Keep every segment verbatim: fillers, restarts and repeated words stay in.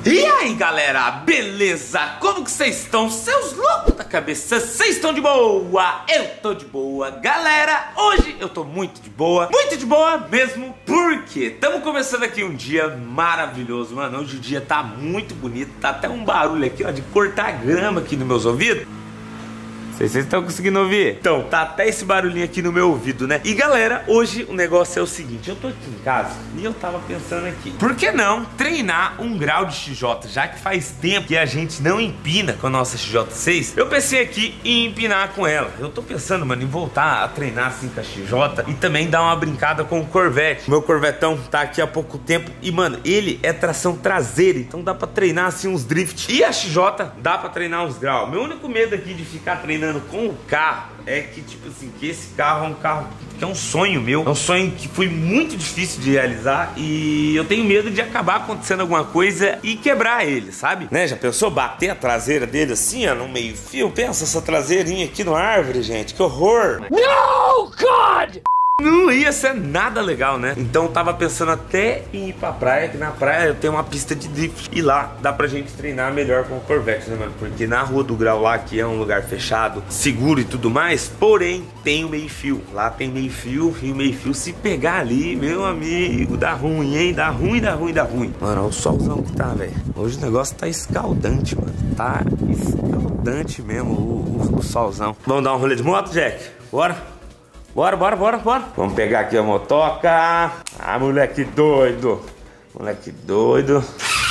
E aí galera, beleza? Como que vocês estão? Seus loucos da cabeça, vocês estão de boa? Eu tô de boa. Galera, hoje eu tô muito de boa. Muito de boa mesmo, porque estamos começando aqui um dia maravilhoso. Mano, hoje o dia tá muito bonito. Tá até um barulho aqui, ó, de cortar grama aqui nos meus ouvidos. Vocês estão conseguindo ouvir? Então, tá até esse barulhinho aqui no meu ouvido, né? E galera, hoje o negócio é o seguinte. Eu tô aqui em casa e eu tava pensando aqui, por que não treinar um grau de X J? Já que faz tempo que a gente não empina com a nossa X J seis, eu pensei aqui em empinar com ela. Eu tô pensando, mano, em voltar a treinar assim com a X J e também dar uma brincada com o Corvette. Meu Corvetão tá aqui há pouco tempo e, mano, ele é tração traseira, então dá pra treinar assim uns drift. E a X J dá pra treinar uns graus. Meu único medo aqui de ficar treinando com o carro é que, tipo assim, que esse carro é um carro que é um sonho meu, é um sonho que foi muito difícil de realizar e eu tenho medo de acabar acontecendo alguma coisa e quebrar ele, sabe? Né, já pensou bater a traseira dele assim, ó, no meio fio? Pensa essa traseirinha aqui no árvore, gente, que horror! No, God! Não ia ser nada legal, né? Então eu tava pensando até em ir pra praia, que na praia eu tenho uma pista de drift. E lá dá pra gente treinar melhor com o Corvette, né, mano? Porque na Rua do Grau lá, que é um lugar fechado, seguro e tudo mais, porém tem o meio-fio. Lá tem meio-fio e o meio-fio se pegar ali, meu amigo, dá ruim, hein? Dá ruim, dá ruim, dá ruim. Mano, olha o solzão que tá, velho. Hoje o negócio tá escaldante, mano. Tá escaldante mesmo o, o, o solzão. Vamos dar um rolê de moto, Jack? Bora? Bora, bora, bora, bora. Vamos pegar aqui a motoca. Ah, moleque doido. Moleque doido.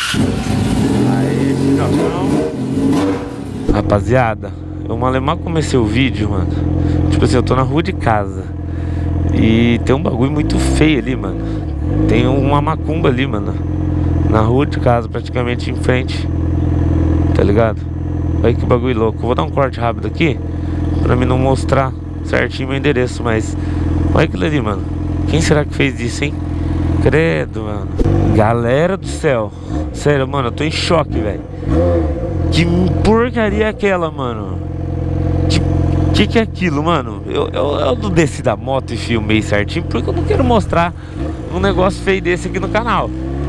Aí, filhotão. Rapaziada, eu malemar comecei o vídeo, mano. Tipo assim, eu tô na rua de casa e tem um bagulho muito feio ali, mano. Tem uma macumba ali, mano. Na rua de casa, praticamente em frente. Tá ligado? Olha que bagulho louco. Eu vou dar um corte rápido aqui pra mim não mostrar certinho meu endereço, mas olha aquilo ali, mano. Quem será que fez isso, hein? Credo, mano. Galera do céu. Sério, mano, eu tô em choque, velho. Que porcaria é aquela, mano? Que que, que é aquilo, mano? Eu, eu, eu não desci da moto e filmei certinho porque eu não quero mostrar um negócio feio desse aqui no canal.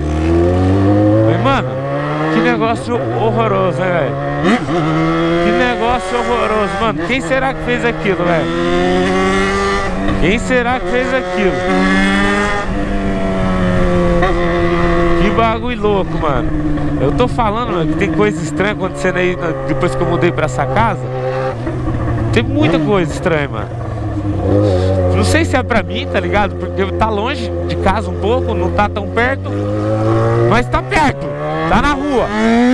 Mas, mano, que negócio horroroso, né, velho? Que negócio horroroso, mano. Quem será que fez aquilo, velho? Quem será que fez aquilo? Que bagulho louco, mano. Eu tô falando, mano, que tem coisa estranha acontecendo aí depois que eu mudei pra essa casa. Tem muita coisa estranha, mano. Não sei se é pra mim, tá ligado? Porque tá longe de casa um pouco, não tá tão perto. Mas tá perto, tá na rua.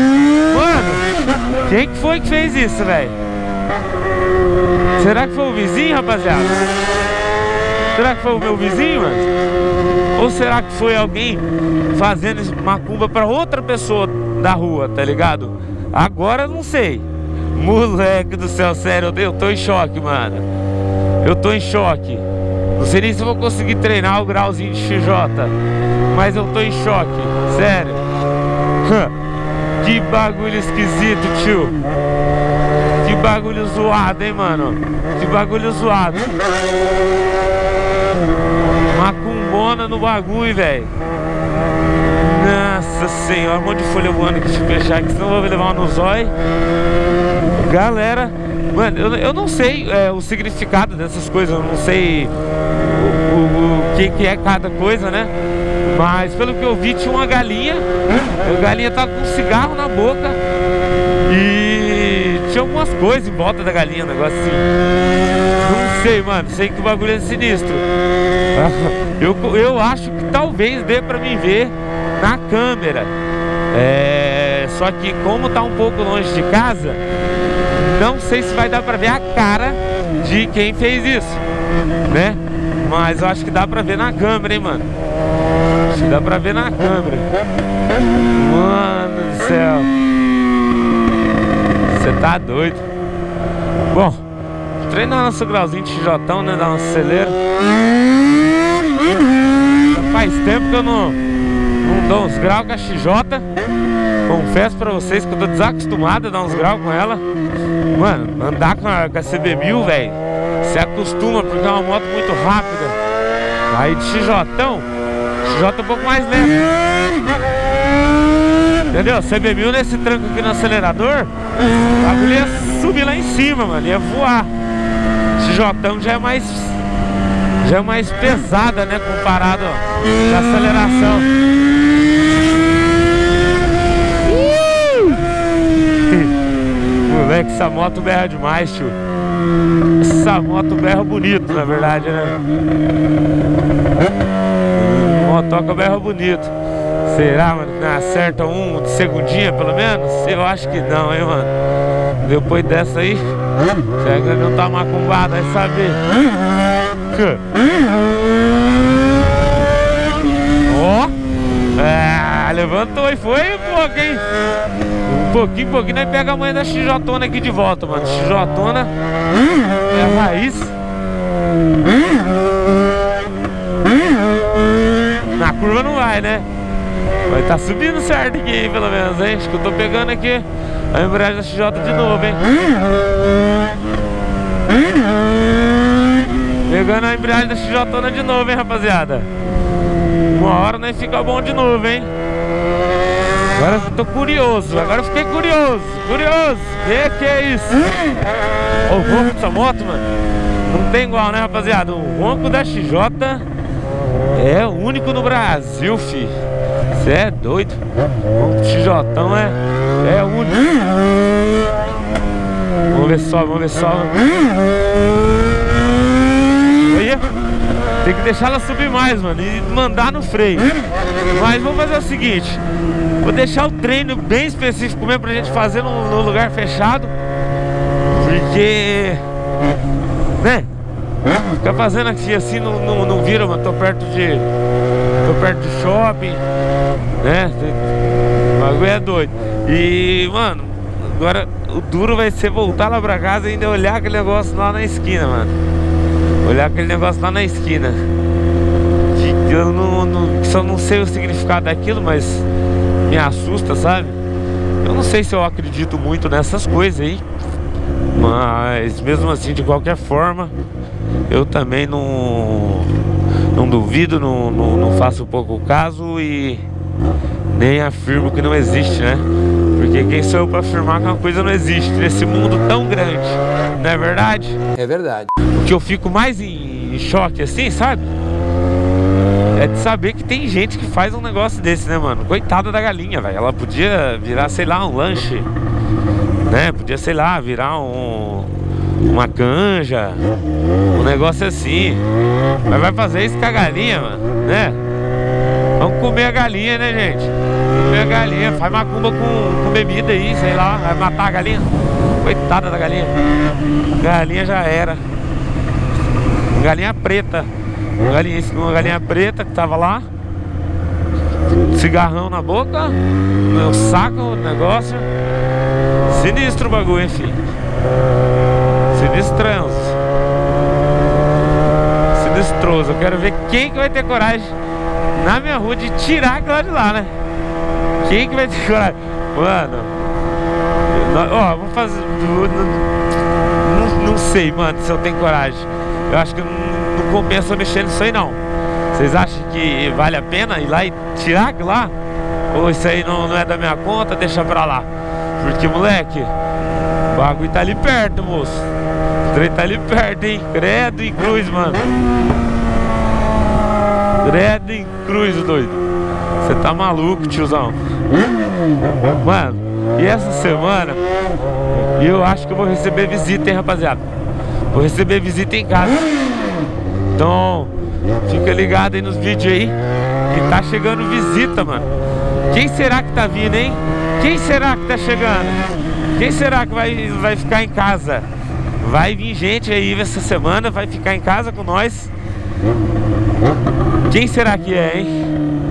Mano, quem que foi que fez isso, velho? Será que foi o vizinho, rapaziada? Será que foi o meu vizinho, mano? Ou será que foi alguém fazendo macumba pra outra pessoa da rua, tá ligado? Agora eu não sei. Moleque do céu, sério, eu tô em choque, mano. Eu tô em choque. Não sei nem se eu vou conseguir treinar o grauzinho de X J, mas eu tô em choque, sério. Que bagulho esquisito, tio. Que bagulho zoado, hein, mano. Que bagulho zoado. Macumbona no bagulho, velho. Nossa senhora, um monte de folha voando aqui, deixa eu fechar aqui, senão eu vou levar uma no zóio. Galera, mano, eu, eu não sei é, o significado dessas coisas, eu não sei o, o, o que, que é cada coisa, né? Mas pelo que eu vi, tinha uma galinha. A galinha tava com um cigarro na boca e tinha algumas coisas em volta da galinha, um negócio assim. Não sei, mano, sei que o bagulho é sinistro. Eu, eu acho que talvez dê pra mim ver na câmera. É, só que como tá um pouco longe de casa, não sei se vai dar pra ver a cara de quem fez isso, né? Mas eu acho que dá pra ver na câmera, hein, mano. Acho que dá pra ver na câmera. Mano do céu. Você tá doido. Bom, treinar nosso grauzinho de X J, né? Dar um acelero. Faz tempo que eu não, não dou uns graus com a X J. Confesso pra vocês que eu tô desacostumado a dar uns graus com ela. Mano, andar com a, com a C B mil, velho, se acostuma porque é uma moto muito rápida. Aí de X J, X J é um pouco mais lento. Entendeu? C B mil nesse tranco aqui no acelerador, o bagulho ia subir lá em cima, mano, ia voar. Esse Jotão já é mais já é mais pesada, né, comparado com a aceleração. Moleque, essa moto berra demais, tio. Essa moto berra bonito, na verdade, né? Motoca berra bonito. Será, mano, que não acerta um de segundinha, pelo menos? Eu acho que não, hein, mano. Depois dessa aí, será que não tá macumbado, vai saber. Ó, oh. É, levantou e foi um pouco, hein? Um pouquinho, um pouquinho, nós pega a mãe da Xjotona aqui de volta, mano. Xjotona é a raiz. Na curva não vai, né? Mas tá subindo certo aqui, pelo menos, hein? Acho que eu tô pegando aqui a embreagem da X J de novo, hein? Pegando a embreagem da X J de novo, hein, rapaziada? Uma hora nós fica bom de novo, hein? Agora eu tô curioso, agora eu fiquei curioso, curioso. Que que é isso? Ó, o ronco dessa moto, mano, não tem igual, né, rapaziada? O ronco da X J é o único no Brasil, fi. Cê é doido. O ronco do X J é, é único. Vamos ver só, vamos ver só. Olha, tem que deixar ela subir mais, mano, e mandar no freio. Mas vamos fazer o seguinte, vou deixar o treino bem específico mesmo pra gente fazer num, num lugar fechado. Porque, né, ficar fazendo aqui assim não, não, não vira, mano. Tô perto de Tô perto de shopping, né? O bagulho é doido. E, mano, agora o duro vai ser voltar lá pra casa e ainda olhar aquele negócio lá na esquina, mano. Olhar aquele negócio lá na esquina. Que eu não, não, só não sei o significado daquilo, mas me assusta, sabe? Eu não sei se eu acredito muito nessas coisas aí, mas mesmo assim, de qualquer forma, eu também não, não duvido, não, não, não faço pouco caso e nem afirmo que não existe, né? Porque quem sou eu pra afirmar que uma coisa não existe nesse mundo tão grande, não é verdade? É verdade. O que eu fico mais em choque assim, sabe? É de saber que tem gente que faz um negócio desse, né, mano? Coitada da galinha, velho. Ela podia virar, sei lá, um lanche, né? Podia, sei lá, virar um... uma canja, um negócio assim. Mas vai fazer isso com a galinha, mano, né? Vamos comer a galinha, né, gente? Comer a galinha, faz macumba com, com bebida aí, sei lá, vai matar a galinha. Coitada da galinha. Galinha já era. Galinha preta. Uma galinha, uma galinha preta que tava lá, cigarrão na boca, no saco, o negócio. Sinistro o bagulho, enfim. Sinistrão. Sinistroso. Eu quero ver quem que vai ter coragem na minha rua de tirar aquilo lá de lá, né? Quem que vai ter coragem? Mano, ó, vou fazer. Não, não sei, mano, se eu tenho coragem. Eu acho que não não compensa mexer nisso aí, não. Vocês acham que vale a pena ir lá e tirar aquilo lá? Ou isso aí não, não é da minha conta, deixa pra lá? Porque, moleque, o bagulho tá ali perto, moço. O trem tá ali perto, hein? Credo em cruz, mano. Credo em cruz, doido. Você tá maluco, tiozão. Mano, e essa semana eu acho que eu vou receber visita, hein, rapaziada? Vou receber visita em casa. Então, fica ligado aí nos vídeos aí, que tá chegando visita, mano. Quem será que tá vindo, hein? Quem será que tá chegando? Quem será que vai, vai ficar em casa? Vai vir gente aí essa semana, vai ficar em casa com nós. Quem será que é, hein?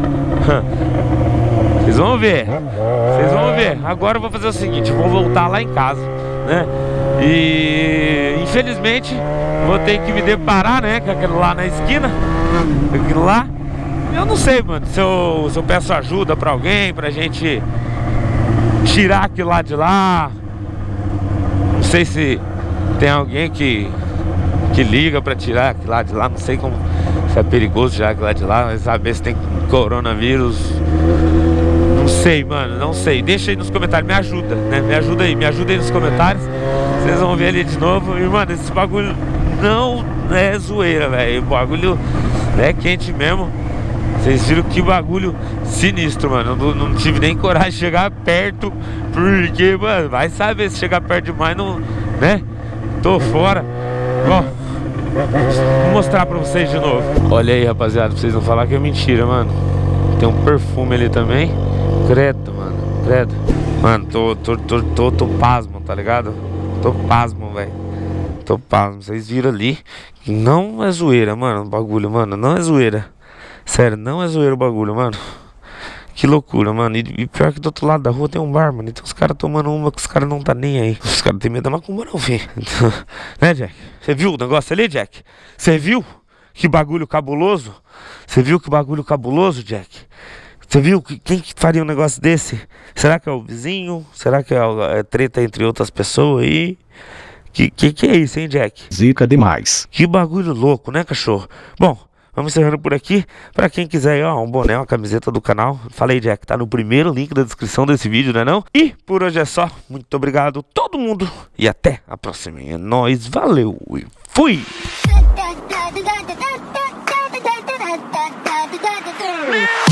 Vocês vão ver. Vocês vão ver. Agora eu vou fazer o seguinte, eu vou voltar lá em casa, né? E infelizmente vou ter que me deparar, né, com aquilo lá na esquina. Aquilo lá. Eu não sei, mano, se eu, se eu peço ajuda pra alguém, pra gente tirar aquilo lá de lá. Não sei se tem alguém que, que liga pra tirar aquilo lá de lá. Não sei como, se é perigoso tirar aquilo lá de lá. Mas saber se tem coronavírus. Não sei. sei, mano, não sei. Deixa aí nos comentários, me ajuda, né? Me ajuda aí, me ajuda aí nos comentários. Vocês vão ver ali de novo. E, mano, esse bagulho não é zoeira, velho. O bagulho é quente mesmo. Vocês viram que bagulho sinistro, mano. Não, não tive nem coragem de chegar perto. Porque, mano, vai saber se chegar perto demais, não, né? Tô fora. Ó, vou mostrar pra vocês de novo. Olha aí, rapaziada, pra vocês não falar que é mentira, mano. Tem um perfume ali também. Credo, mano, credo. Mano, tô, tô, tô, tô, tô pasmo, tá ligado? Tô pasmo, velho. Tô pasmo. Vocês viram ali que não é zoeira, mano, o bagulho, mano. Não é zoeira. Sério, não é zoeira o bagulho, mano. Que loucura, mano. E, e pior que do outro lado da rua tem um bar, mano. Então os caras tomando uma que os caras não tá nem aí. Os caras tem medo da macumba não, filho. Então, né, Jack? Você viu o negócio ali, Jack? Você viu? Que bagulho cabuloso? Você viu que bagulho cabuloso, Jack? Você viu que, quem que faria um negócio desse? Será que é o vizinho? Será que é, é treta entre outras pessoas aí? Que, que que é isso, hein, Jack? Zica demais. Que bagulho louco, né, cachorro? Bom, vamos encerrando por aqui. Pra quem quiser, ó, um boné, uma camiseta do canal. Falei, Jack, tá no primeiro link da descrição desse vídeo, né não? E por hoje é só. Muito obrigado todo mundo. E até a próxima. É nóis, valeu e fui! Man.